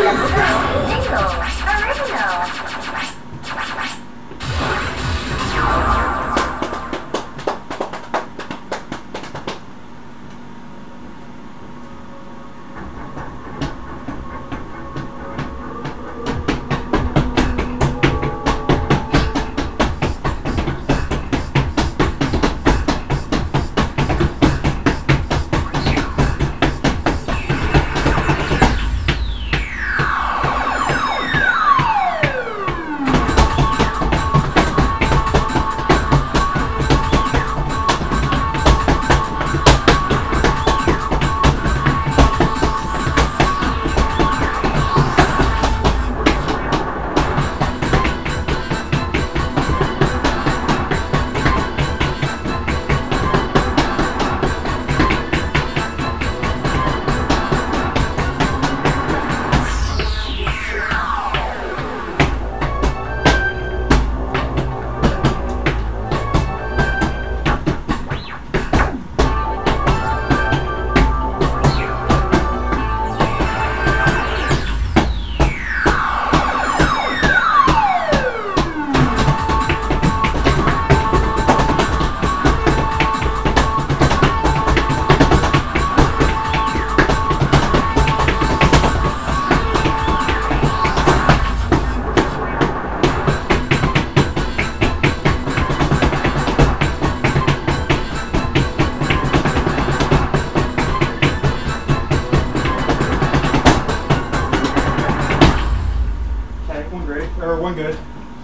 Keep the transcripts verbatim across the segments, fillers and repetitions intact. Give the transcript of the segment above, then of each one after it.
Or one good.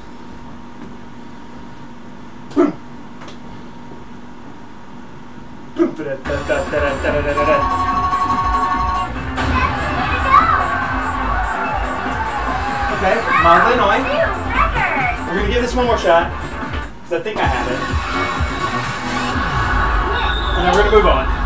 Okay, mildly annoying. We're gonna give this one more shot, because I think I have it. And then we're gonna move on.